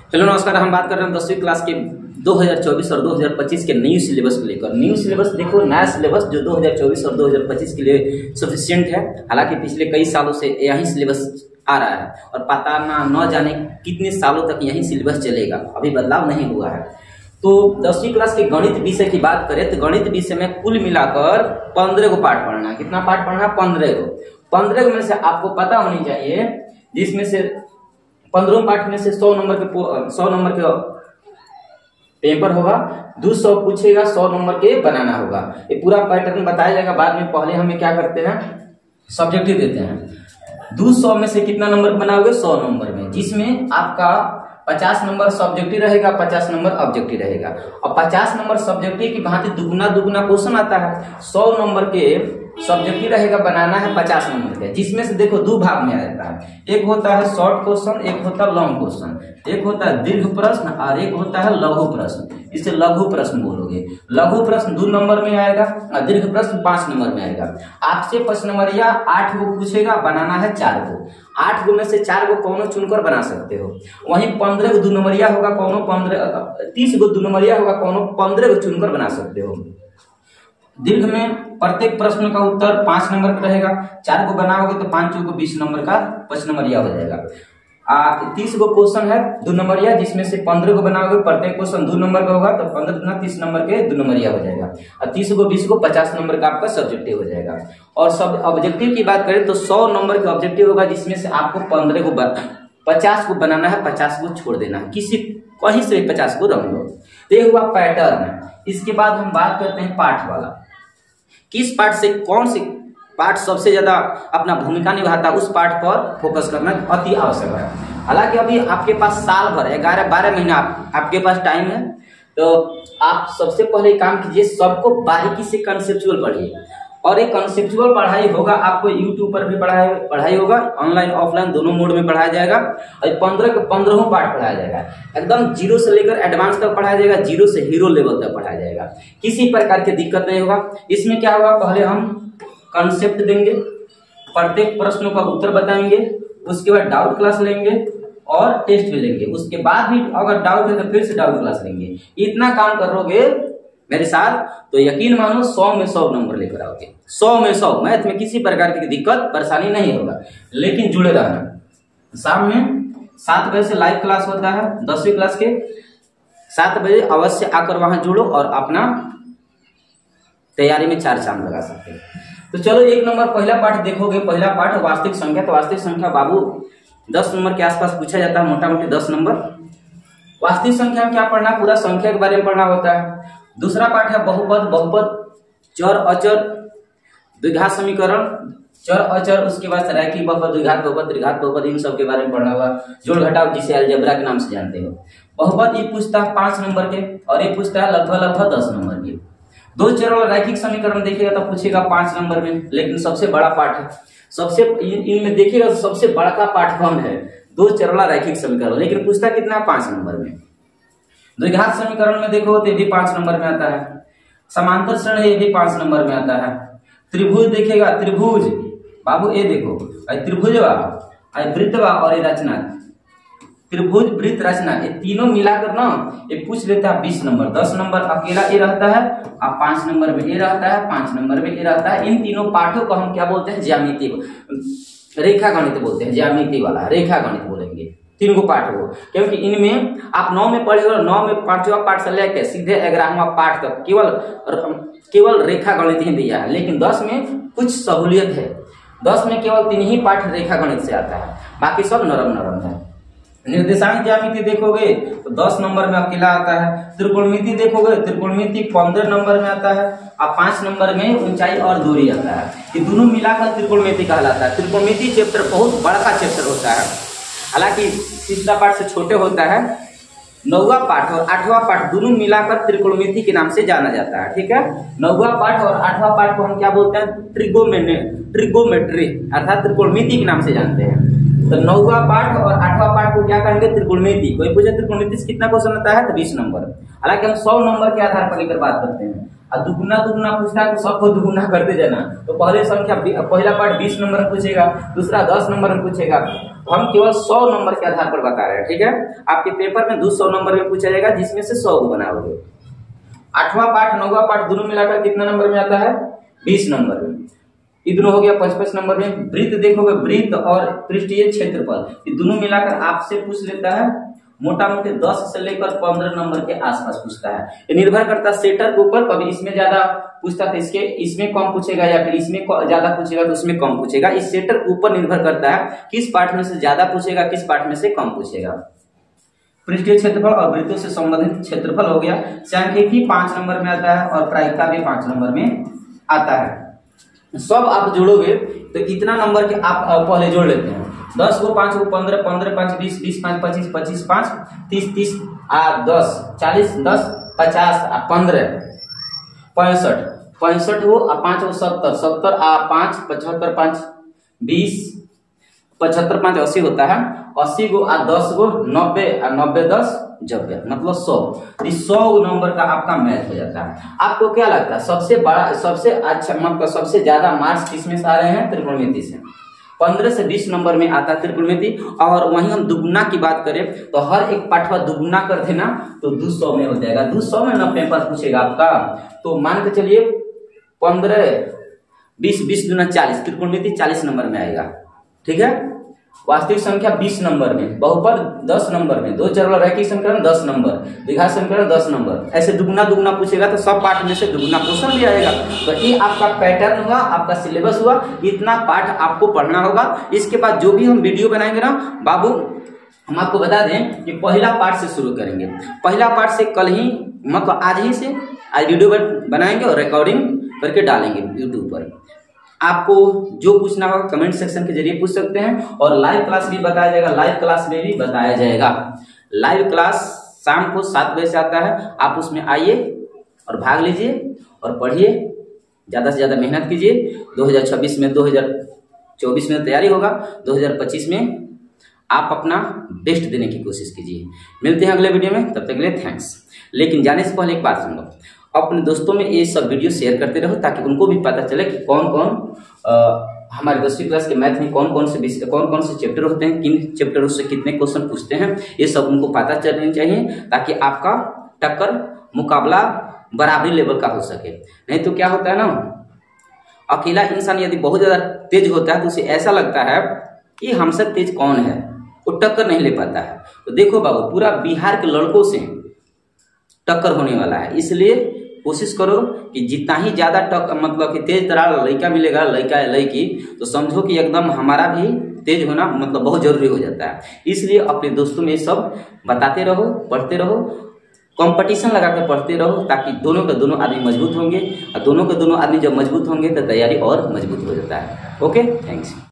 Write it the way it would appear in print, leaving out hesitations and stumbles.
Hello नमस्कार। हम बात कर रहे हैं 10वीं क्लास के 2024 और 2025 के न्यू सिलेबस को लेकर। न्यू सिलेबस देखो, नया सिलेबस जो 2024 और 2025 के लिए सफिशिएंट है। हालांकि पिछले कई सालों से यही सिलेबस आ रहा है और पता न जाने कितने सालों तक यही सिलेबस चलेगा, अभी बदलाव नहीं हुआ है। तो 10वीं क्लास के गणित विषय की बात करें तो गणित विषय में कुल मिलाकर 15 को पाठ पढ़ना है। कितना पाठ पढ़ना है? 15 को। 15 में से आपको पता होनी चाहिए, जिसमें से 15 पाठ में से 100 नंबर के पेपर होगा, 200 पूछेगा, 100 नंबर के बनाना होगा। ये पूरा पैटर्न बताया जाएगा बाद में। पहले हमें क्या करते हैं, सब्जेक्टिव देते हैं। 200 में से कितना नंबर बनाओगे? 100 नंबर में, जिसमें आपका 50 नंबर सब्जेक्टिव रहेगा, 50 नंबर ऑब्जेक्टिव रहेगा। और 50 नंबर सब्जेक्टिव की भांति दुगुना क्वेश्चन आता है। 100 नंबर के सब्जेक्टिव रहेगा, बनाना है 50 नंबर के, जिसमें से देखो दो भाग में आ जाता है। एक होता है शॉर्ट क्वेश्चन, एक होता है लॉन्ग क्वेश्चन। एक होता है दीर्घ प्रश्न और एक होता है लघु प्रश्न। इसे लघु प्रश्न बोलोगे। लघु प्रश्न 2 नंबर में आएगा और दीर्घ प्रश्न 5 नंबर में आएगा। आपसे प्रश्न नंबर या 8 को पूछेगा, बनाना है 4 को। 8 को में से 4 को कौनो चुनकर बना सकते हो। वहीं 15 को 2 नंबरिया होगा, कौनो 30 को 2 नंबरिया होगा, कौनो 15 को चुनकर बना सकते हो। दीर्घ में प्रत्येक प्रश्न का उत्तर 5 नंबर का रहेगा। 4 को बनाओगे तो 5 को 20 नंबर का 5 नंबरिया हो जाएगा। 30 को क्वेश्चन है 2 नंबरिया, जिसमें से 15 को बनाओगे, प्रत्येक क्वेश्चन 2 नंबर का होगा, तो 15 गुना 30 नंबर के 2 नंबरिया हो जाएगा। और 30 को 20 को 50 नंबर का आपका सब्जेक्टिव हो जाएगा। और सब ऑब्जेक्टिव की बात करें तो 100 नंबर के ऑब्जेक्टिव होगा, जिसमें से आपको 15 को 50 को बनाना है, 50 को छोड़ देना है, कहीं से 50 को रख लो। तो ये हुआ पैटर्न। इसके बाद हम बात करते हैं पाठ वाला। किस पाठ से कौन से पाठ सबसे ज्यादा अपना भूमिका निभाता है, उस पाठ पर फोकस करना अति आवश्यक है। हालांकि अभी आपके पास साल भर 11-12 महीना आपके पास टाइम है, तो आप सबसे पहले काम कीजिए, सबको बारीकी से कंसेप्चुअल पढ़िए। और एक कंसेप्चुअल पढ़ाई होगा, आपको यूट्यूब पर भी पढ़ाई होगा, ऑनलाइन ऑफलाइन दोनों मोड में पढ़ाया जाएगा। और 15 के 15 पाठ पढ़ाया जाएगा। एकदम 0 से लेकर एडवांस तक पढ़ाया जाएगा, 0 से हीरो लेवल तक पढ़ाया जाएगा। किसी प्रकार की दिक्कत नहीं होगा। इसमें क्या होगा, पहले हम कंसेप्ट देंगे, प्रत्येक प्रश्नों का उत्तर बताएंगे, उसके बाद डाउट क्लास लेंगे और टेस्ट भी लेंगे। उसके बाद भी अगर डाउट है तो फिर से डाउट क्लास लेंगे। इतना काम करोगे मेरे साथ तो यकीन मानो 100 में 100 नंबर लेकर आओगे। 100 में 100। मैथ में किसी प्रकार की दिक्कत परेशानी नहीं होगा, लेकिन जुड़े रहना। शाम में 7 बजे से लाइव क्लास होता है। 10वीं क्लास के 7 बजे अवश्य आकर वहां जुड़ो और अपना तैयारी में 4 चांद लगा सकते हैं। तो चलो 1 नंबर पहला पाठ देखोगे। पहला पाठ वास्तविक संख्या। तो वास्तविक संख्या बाबू 10 नंबर के आसपास पूछा जाता है, मोटा मोटी 10 नंबर। वास्तविक संख्या में क्या पढ़ना, पूरा संख्या के बारे में पढ़ना होता है। दूसरा पाठ है बहुपद, चर अचर, द्विघात समीकरण, चर अचर, उसके बाद रैखिक बहुपद, द्विघात बहुपद, त्रिघात बहुपद, इन सब के बारे में पढ़ना हुआ। जोड़ घटाव, जिसे अलजेब्रा के नाम से जानते हो। बहुपद ये पूछता है 5 नंबर के और ये पूछता है लगभग 10 नंबर के। 2 चर वाला रैखिक समीकरण देखिएगा तो पूछेगा 5 नंबर में, लेकिन सबसे बड़ा पाठ है। इनमें देखिएगा तो सबसे बड़ा का पाठ कौन है? 2 चर वाला रैखिक समीकरण, लेकिन पूछता कितना? 5 नंबर में। द्विघात समीकरण में देखो तो ये भी 5 नंबर में आता है। समांतर श्रेणी ये भी 5 नंबर में आता है। त्रिभुज देखेगा, त्रिभुज बाबू ये देखो, त्रिभुज वृत्त और ये रचना, त्रिभुज वृत्त रचना, ये तीनों मिलाकर ना ये पूछ लेता है 20 नंबर। 10 नंबर अकेला ये रहता है और 5 नंबर में ये रहता है, 5 नंबर में ये रहता है। इन तीनों पाठों को हम क्या बोलते हैं? ज्यामिति, रेखा गणित बोलते हैं। ज्यामिति वाला रेखा गणित बोलेंगे 3 को पाठ हो, क्योंकि इनमें आप 9 में पढ़े हो, 9 में 5वां पाठ से लेकर सीधे 11वां पाठ तक केवल रेखा गणित ही दिया है। लेकिन 10 में कुछ सहूलियत है। 10 में केवल 3 ही पाठ रेखा गणित से आता है, बाकी सब नरम है। निर्देशांक ज्यामिति देखोगे तो 10 नंबर में अकेला आता है। त्रिकोणमिति देखोगे, त्रिकोणमिति 15 नंबर में आता है और 5 नंबर में ऊंचाई और दूरी आता है। ये दोनों मिलाकर त्रिकोणमिति कहलाता है। त्रिकोणमिति चैप्टर बहुत बड़ा का चैप्टर होता है। हालांकि तीसरा पाठ से छोटे होता है। 9वां पाठ और 8वां पाठ दोनों मिलाकर त्रिकोणमिति के नाम से जाना जाता है। ठीक है, 9वां पाठ और 8वां पाठ को हम क्या बोलते हैं? ट्रिगोमेट्री अर्थात त्रिकोणमिति के नाम से जानते हैं। तो 9वां पाठ और 8वां पाठ को क्या कहेंगे? त्रिकोणमिति। कोई पूछे त्रिकोणमिति से कितना क्वेश्चन आता है तो 20 नंबर। हालांकि हम 100 नंबर के आधार पर लेकर बात करते हैं। और दुगुना दुगुना पूछता है तो सबको दुगुना करते जाना। तो पहले संख्या पहला पार्ट 20 नंबर में पूछेगा, दूसरा 10 नंबर में पूछेगा। हम केवल 100 नंबर के आधार पर बता रहे हैं, ठीक है। आपके पेपर में 200 नंबर में पूछा जाएगा, जिसमें से 100 को बनाओगे। 8वां पार्ट 9वां पार्ट दोनों मिलाकर कितना नंबर में आता है? 20 नंबर में। ये दोनों हो गया 55 नंबर में। वृत्त देखोगे, वृत्त और पृष्ठीय क्षेत्रफल ये दोनों मिलाकर आपसे पूछ लेता है मोटा मोटी 10 से लेकर 15 नंबर के आसपास पूछता है। ये निर्भर करता है सेटर के ऊपर, कभी इसमें ज्यादा पूछता है इसमें कम पूछेगा, या फिर इसमें ज्यादा पूछेगा तो उसमें कम पूछेगा। इस सेटर के ऊपर निर्भर करता है किस पार्ट में से ज्यादा पूछेगा, किस पार्ट में से कम पूछेगा। पृष्ठीय क्षेत्रफल और वृत्तों से संबंधित क्षेत्रफल हो गया। सांख्यिकी 5 नंबर में आता है और प्रायिकता भी 5 नंबर में आता है। सब आप जोड़ोगे तो इतना नंबर के आप पहले जोड़ लेते हैं। 10 को 5 को 15, 15 5 20, 20 5 25, 25 5 30, 30 10 40, 10 50 15 65, 65 हो 5 को 70, 70 5 75 5 20, 75 5 80 होता है। 80 को 10 को 90, 90 10 90, मतलब 100। इस 100 नंबर का आपका मैथ हो जाता है। आपको क्या लगता है सबसे बड़ा, सबसे अच्छा, मतलब सबसे ज्यादा मार्क्स किसमें से आ रहे हैं? त्रिकोणमिति से। 15 से 20 नंबर में आता है त्रिकोणमिति। और वहीं हम दुगुना की बात करें तो हर एक पाठवा दुगुना कर देना तो 200 में हो जाएगा। 200 में ना पेपर पूछेगा आपका, तो मान के चलिए 15 20 20 दूना 40, त्रिकोणमिति 40 नंबर में आएगा, ठीक है। वास्तविक संख्या 20 नंबर में, बहुपद 10 नंबर में, दो चर रैखिक समीकरण 10 नंबर, द्विघात समीकरण 10 नंबर। ऐसे दुगुना दुगुना पूछेगा तो सब पार्ट में से दुगुना क्वेश्चन भी आएगा। तो ये आपका पैटर्न हुआ, आपका सिलेबस हुआ। इतना पार्ट आपको पढ़ना होगा। इसके बाद जो भी हम वीडियो बनाएंगे ना बाबू, हम आपको बता दें कि पहला पार्ट से शुरू करेंगे। पहला पार्ट से कल ही, मतलब आज ही से आज वीडियो बनाएंगे और रिकॉर्डिंग करके डालेंगे यूट्यूब पर। आपको जो पूछना होगा कमेंट सेक्शन के जरिए पूछ सकते हैं। और लाइव क्लास भी बताया जाएगा, लाइव क्लास में भी बताया जाएगा। लाइव क्लास शाम को 7 बजे से आता है। आप उसमें आइए और भाग लीजिए और पढ़िए, ज्यादा से ज्यादा मेहनत कीजिए। 2026 में 2024 में तैयारी होगा, 2025 में आप अपना बेस्ट देने की कोशिश कीजिए। मिलते हैं अगले वीडियो में, तब तक के लिए थैंक्स। लेकिन जाने से पहले एक बात सुन लो, अपने दोस्तों में ये सब वीडियो शेयर करते रहो ताकि उनको भी पता चले कि कौन कौन हमारे 10वीं क्लास के मैथ में कौन कौन से चैप्टर होते हैं, किन चैप्टरों से कितने क्वेश्चन पूछते हैं, ये सब उनको पता चलनी चाहिए ताकि आपका टक्कर मुकाबला बराबरी लेवल का हो सके। नहीं तो क्या होता है ना, अकेला इंसान यदि बहुत ज्यादा तेज होता है तो उसे ऐसा लगता है कि हमसे तेज कौन है, वो टक्कर नहीं ले पाता है। तो देखो बाबू, पूरा बिहार के लड़कों से टक्कर होने वाला है। इसलिए कोशिश करो कि जितना ही ज्यादा मतलब कि तेज तरार लड़का मिलेगा, लड़का या लड़की, तो समझो कि एकदम हमारा भी तेज होना मतलब बहुत जरूरी हो जाता है। इसलिए अपने दोस्तों में सब बताते रहो, पढ़ते रहो, कंपटीशन लगा कर पढ़ते रहो ताकि दोनों के दोनों आदमी मजबूत होंगे। और दोनों के दोनों आदमी जब मजबूत होंगे तो तैयारी और मजबूत हो जाता है। Okay, thanks.